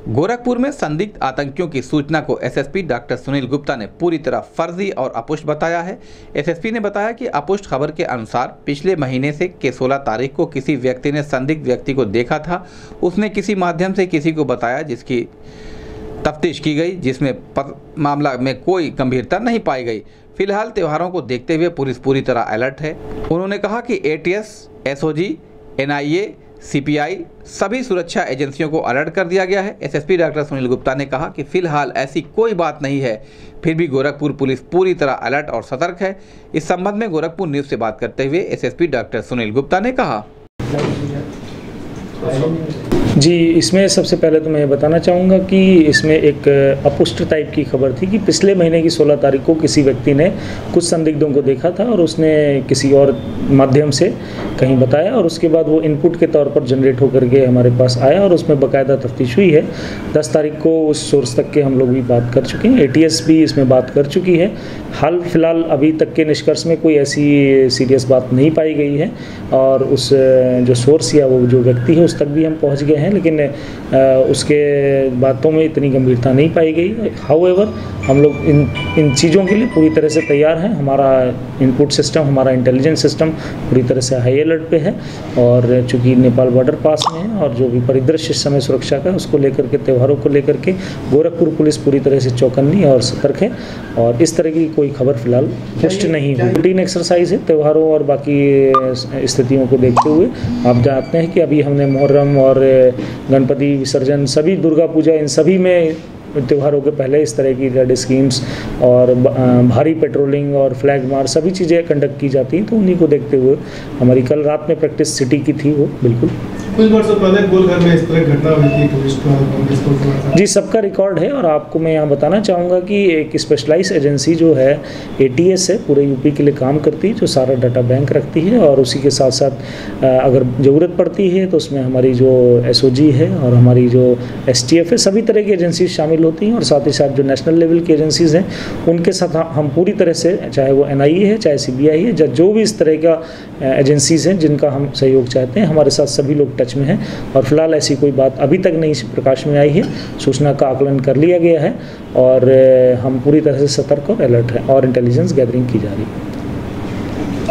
गोरखपुर में संदिग्ध आतंकियों की सूचना को एसएसपी डॉक्टर सुनील गुप्ता ने पूरी तरह फर्जी और अपुष्ट बताया है। एसएसपी ने बताया कि अपुष्ट खबर के अनुसार पिछले महीने से 16 तारीख को किसी व्यक्ति ने संदिग्ध व्यक्ति को देखा था। उसने किसी माध्यम से किसी को बताया, जिसकी तफ्तीश की गई, जिसमें मामला में कोई गंभीरता नहीं पाई गई। फिलहाल त्योहारों को देखते हुए पुलिस पूरी तरह अलर्ट है। उन्होंने कहा कि एटीएस, एसओजी, एनआईए, सीपीआई सभी सुरक्षा एजेंसियों को अलर्ट कर दिया गया है। एसएसपी डॉक्टर सुनील गुप्ता ने कहा कि फिलहाल ऐसी कोई बात नहीं है, फिर भी गोरखपुर पुलिस पूरी तरह अलर्ट और सतर्क है। इस संबंध में गोरखपुर न्यूज़ से बात करते हुए एसएसपी डॉक्टर सुनील गुप्ता ने कहा, जी, इसमें सबसे पहले तो मैं ये बताना चाहूँगा कि इसमें एक अपुष्ट टाइप की खबर थी कि पिछले महीने की 16 तारीख को किसी व्यक्ति ने कुछ संदिग्धों को देखा था और उसने किसी और माध्यम से कहीं बताया और उसके बाद वो इनपुट के तौर पर जनरेट होकर के हमारे पास आया और उसमें बाकायदा तफ्तीश हुई है। 10 तारीख को उस सोर्स तक के हम लोग भी बात कर चुके हैं, एटीएस भी इसमें बात कर चुकी है। हाल फिलहाल अभी तक के निष्कर्ष में कोई ऐसी सीरियस बात नहीं पाई गई है और उस जो सोर्स या वो जो व्यक्ति है उस तक भी हम पहुँच गए हैं, लेकिन उसके बातों में इतनी गंभीरता नहीं पाई गई। हाउएवर हम लोग इन चीज़ों के लिए पूरी तरह से तैयार हैं। हमारा इनपुट सिस्टम, हमारा इंटेलिजेंस सिस्टम पूरी तरह से हाई अलर्ट पे है और चूँकि नेपाल बॉर्डर पास में है और जो भी परिदृश्य इस समय सुरक्षा का उसको लेकर के, त्योहारों को लेकर के गोरखपुर पुलिस पूरी तरह से चौकन्नी और सतर्क है और इस तरह की कोई खबर फिलहाल पुष्ट नहीं हुई। रूटीन एक्सरसाइज है त्योहारों और बाकी स्थितियों को देखते हुए। आप जानते हैं कि अभी हमने मुहर्रम और गणपति विसर्जन, सभी दुर्गा पूजा, इन सभी में त्योहारों के पहले इस तरह की रेड स्कीम्स और भारी पेट्रोलिंग और फ्लैग मार्च सभी चीज़ें कंडक्ट की जाती हैं। तो उन्हीं को देखते हुए हमारी कल रात में प्रैक्टिस सिटी की थी, वो बिल्कुल कुछ वर्षों पहले गोलघर में इस तरह घटना हुई थी। जी, सबका रिकॉर्ड है और आपको मैं यहाँ बताना चाहूँगा कि एक स्पेशलाइज एजेंसी जो है एटीएस है, पूरे यूपी के लिए काम करती है, जो सारा डाटा बैंक रखती है और उसी के साथ साथ अगर ज़रूरत पड़ती है तो उसमें हमारी जो एसओजी है और हमारी जो एसटीएफ है, सभी तरह की एजेंसीज शामिल होती हैं और साथ ही साथ जो नेशनल लेवल की एजेंसीज़ हैं उनके साथ हम पूरी तरह से, चाहे वो एनआईए है, चाहे सीबीआई है, जो भी इस तरह का एजेंसीज़ हैं जिनका हम सहयोग चाहते हैं, हमारे साथ सभी लोग टच में है और फिलहाल ऐसी कोई बात अभी तक नहीं प्रकाश में आई है। सूचना का आकलन कर लिया गया है और हम पूरी तरह से सतर्क और अलर्ट हैं और इंटेलिजेंस गैदरिंग की जा रही है।